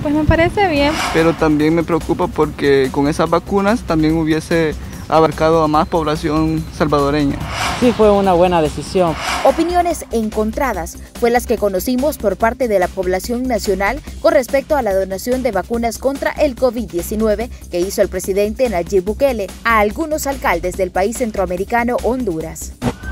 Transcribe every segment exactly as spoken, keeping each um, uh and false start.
Pues me parece bien. Pero también me preocupa porque con esas vacunas también hubiese abarcado a más población salvadoreña. Sí, fue una buena decisión. Opiniones encontradas fue las que conocimos por parte de la población nacional con respecto a la donación de vacunas contra el COVID diecinueve que hizo el presidente Nayib Bukele a algunos alcaldes del país centroamericano Honduras.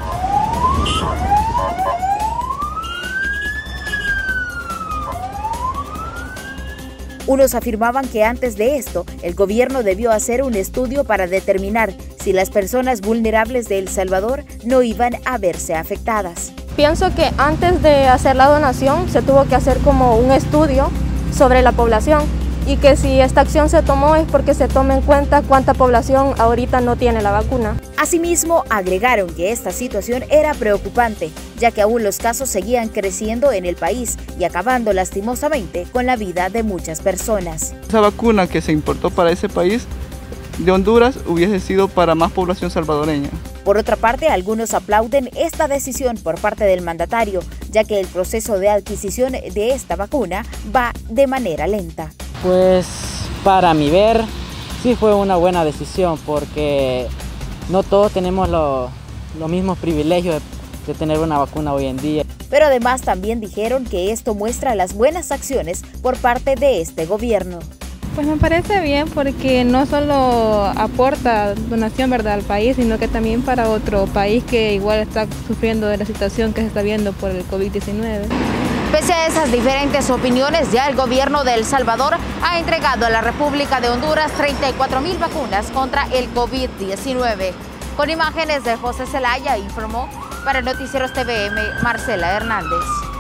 Unos afirmaban que antes de esto, el gobierno debió hacer un estudio para determinar si las personas vulnerables de El Salvador no iban a verse afectadas. Pienso que antes de hacer la donación se tuvo que hacer como un estudio sobre la población y que si esta acción se tomó es porque se toma en cuenta cuánta población ahorita no tiene la vacuna. Asimismo, agregaron que esta situación era preocupante, ya que aún los casos seguían creciendo en el país y acabando lastimosamente con la vida de muchas personas. Esa vacuna que se importó para ese país de Honduras hubiese sido para más población salvadoreña. Por otra parte, algunos aplauden esta decisión por parte del mandatario, ya que el proceso de adquisición de esta vacuna va de manera lenta. Pues para mi ver, sí fue una buena decisión porque no todos tenemos lo, los mismos privilegios de, de tener una vacuna hoy en día. Pero además también dijeron que esto muestra las buenas acciones por parte de este gobierno. Pues me parece bien porque no solo aporta donación, ¿verdad?, al país, sino que también para otro país que igual está sufriendo de la situación que se está viendo por el COVID diecinueve. Pese a esas diferentes opiniones, ya el gobierno de El Salvador ha entregado a la República de Honduras treinta y cuatro mil vacunas contra el COVID diecinueve. Con imágenes de José Zelaya, informó para Noticieros T V M, Marcela Hernández.